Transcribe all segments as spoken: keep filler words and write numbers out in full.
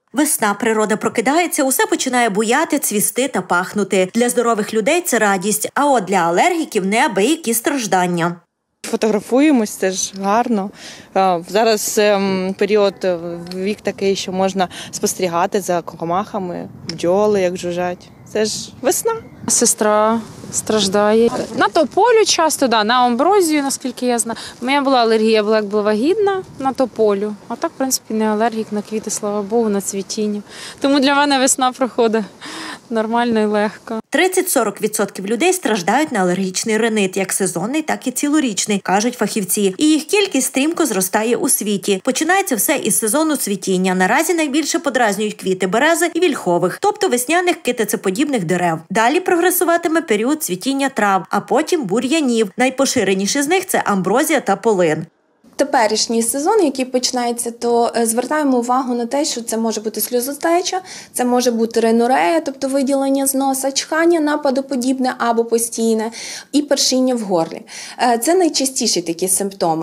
Весна, природа прокидається, усе починає буяти, цвісти та пахнути. Для здорових людей це радість, а от для алергіків неабиякі страждання. Фотографуємось, це ж гарно. Зараз період, вік такий, що можна спостерігати за комахами, бджоли, як жужжать. Це ж весна. Сестра страждає. На тополю часто, да, на амброзію, наскільки я знаю. У мене була алергія, я була, як була вагітна, на тополю. А так, в принципі, не алергік на квіти, слава Богу, на цвітіння. Тому для мене весна проходить нормально і легко. тридцять-сорок відсотків людей страждають на алергічний ринит, як сезонний, так і цілорічний, кажуть фахівці. І їх кількість стрімко зростає у світі. Починається все із сезону цвітіння. Наразі найбільше подразнюють квіти берези і вільхових, тобто весняних китицеподібних дерев. Далі прогресуватиме період цвітіння трав, а потім бур'янів. Найпоширеніші з них – це амброзія та полин. Теперішній сезон, який починається, то звертаємо увагу на те, що це може бути сльозостеча, це може бути ринорея, тобто виділення з носа, чхання нападоподібне або постійне, і першіння в горлі. Це найчастіші такі симптоми.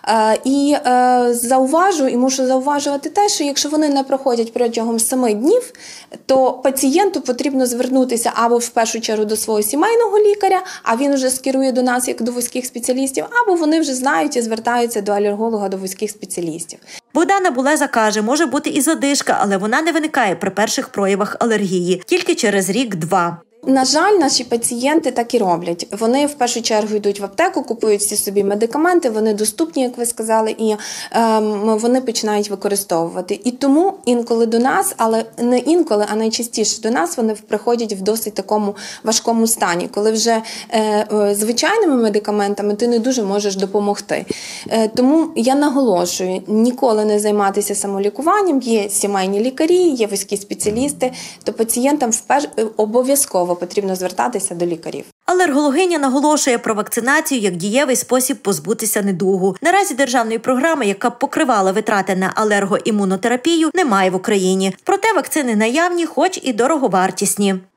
І зауважу, і мушу зауважувати те, що якщо вони не проходять протягом семи днів, то пацієнту потрібно звернутися або в першу чергу до свого сімейного лікаря, а він вже скерує до нас як до вузьких спеціалістів, або вони вже знають і звертаються до алерголога, до вузьких спеціалістів. Богдана Булеза каже, може бути і задишка, але вона не виникає при перших проявах алергії, тільки через рік-два. На жаль, наші пацієнти так і роблять. Вони в першу чергу йдуть в аптеку, купують всі собі медикаменти, вони доступні, як ви сказали, і ем, вони починають використовувати. І тому інколи до нас, але не інколи, а найчастіше до нас вони приходять в досить такому важкому стані, коли вже е, е, звичайними медикаментами ти не дуже можеш допомогти. Е, тому я наголошую, ніколи не займатися самолікуванням, є сімейні лікарі, є вузькі спеціалісти, то пацієнтам впер... обов'язково потрібно звертатися до лікарів. Алергологиня наголошує про вакцинацію як дієвий спосіб позбутися недугу. Наразі державної програми, яка б покривала витрати на алергоімунотерапію, немає в Україні. Проте вакцини наявні, хоч і дороговартісні.